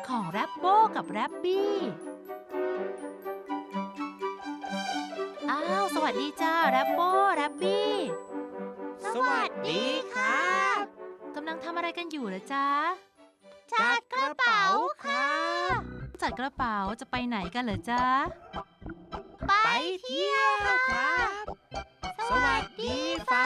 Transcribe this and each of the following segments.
ของแรปโบกับแรปบี้อ้าวสวัสดีจ้าแรปโบแรปบี้สวัสดีครับกำลังทำอะไรกันอยู่เหรอจ๊ะจัดกระเป๋าครับจัดกระเป๋าจะไปไหนกันเหรอจ๊ะไปเที่ยวครับ สวัสดีฟ้า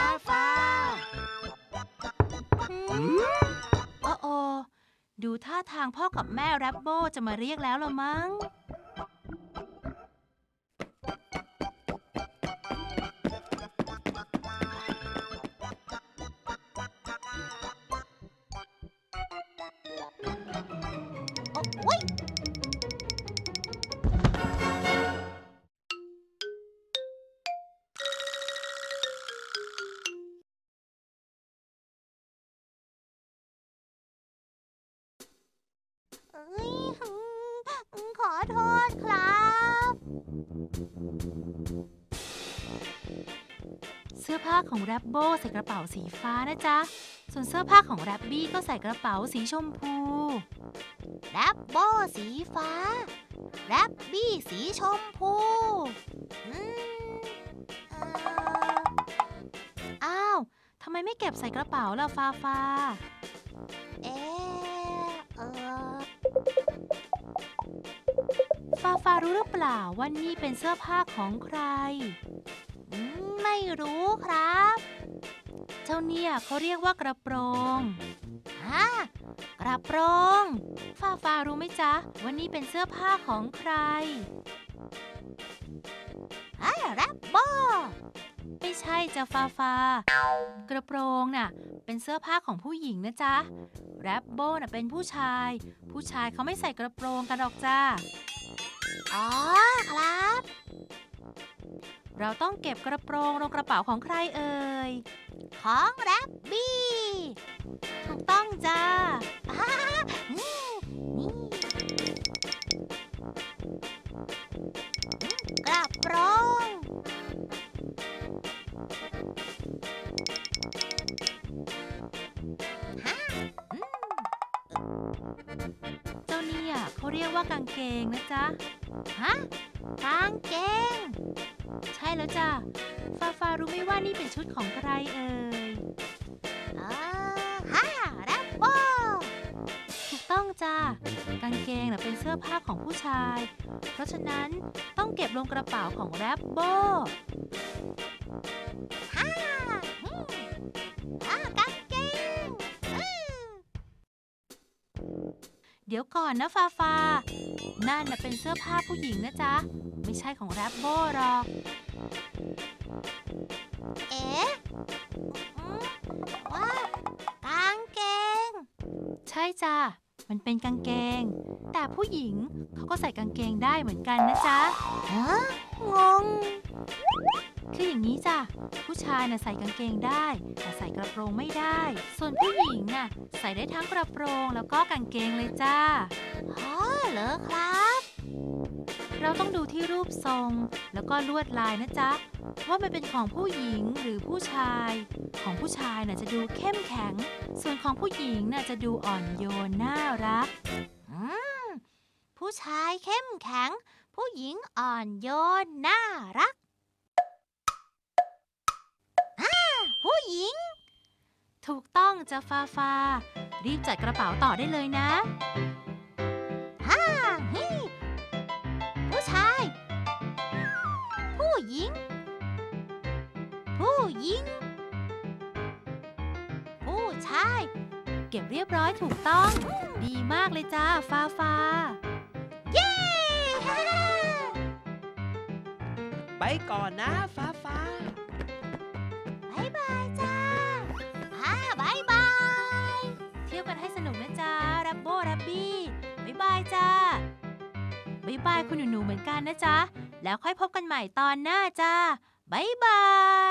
โอ้ดูท่าทางพ่อกับแม่แรปโบจะมาเรียกแล้วละมั้งโอ๊ยขอโทษครับเสื้อผ้าของแรปโบใส่กระเป๋าสีฟ้านะจ๊ะส่วนเสื้อผ้าของแรปบี้ก็ใส่กระเป๋าสีชมพูแรปโบสีฟ้าแรปบี้สีชมพูอ้าวทำไมไม่เก็บใส่กระเป๋าล่ะฟ้าเอ๊ฟ้ารู้หรือเปล่าว่านี่เป็นเสื้อผ้าของใครไม่รู้ครับเจ้าเนี่ยเขาเรียกว่ากระโปรงกระโปรงฟ้ารู้ไหมจ๊ะว่านี่เป็นเสื้อผ้าของใครแรปโบไม่ใช่จ้ะฟ้ากระโปรงน่ะเป็นเสื้อผ้าของผู้หญิงนะจ๊ะแรปโบน่ะเป็นผู้ชายเขาไม่ใส่กระโปรงกันหรอกจ้าอ๋อครับเราต้องเก็บกระโปรงลงกระเป๋าของใครเอ่ยของแรปบี้ถูกต้องจ้ากระโปรงเจ้าเนี่ยเขาเรียกว่ากางเกงนะจ๊ะกางเกงใช่แล้วจ้ะฟ้ารู้ไหมว่านี่เป็นชุดของใครเอ่ยแรปโบถูกต้องจ้ะกางเกงน่ะเป็นเสื้อผ้าของผู้ชายเพราะฉะนั้นต้องเก็บลงกระเป๋าของแรปโบกางเกงเดี๋ยวก่อนนะฟ้านั่นน่ะเป็นเสื้อผ้าผู้หญิงนะจ๊ะไม่ใช่ของแรปโบหรอกว่ากางเกงใช่จ้ะมันเป็นกางเกงแต่ผู้หญิงเขาก็ใส่กางเกงได้เหมือนกันนะจ๊ะงงคืออย่างนี้จ้ะผู้ชายน่ะใส่กางเกงได้แต่ใส่กระโปรงไม่ได้ส่วนผู้หญิงน่ะใส่ได้ทั้งกระโปรงแล้วก็กางเกงเลยจ้าเหรอครับเราต้องดูที่รูปทรงแล้วก็ลวดลายนะจ๊ะว่ามันเป็นของผู้หญิงหรือผู้ชายของผู้ชายน่ะจะดูเข้มแข็งส่วนของผู้หญิงน่ะจะดูอ่อนโยนน่ารักผู้ชายเข้มแข็งผู้หญิงอ่อนโยนน่ารักผู้หญิงถูกต้องจ้ะฟ้ารีบจัดกระเป๋าต่อได้เลยนะผู้ชายผู้หญิงผู้หญิงผู้ชายเก็บเรียบร้อยถูกต้องดีมากเลยจ้าฟ้าเย้ไปก่อนนะฟ้าบายบายจ้าบายบายเที่ยวกันให้สนุกนะจ้าแรปโบแรปบี้บายบายจ้าบายบายคุณหนูๆเหมือนกันนะจ๊ะแล้วค่อยพบกันใหม่ตอนหน้าจ้าบายบาย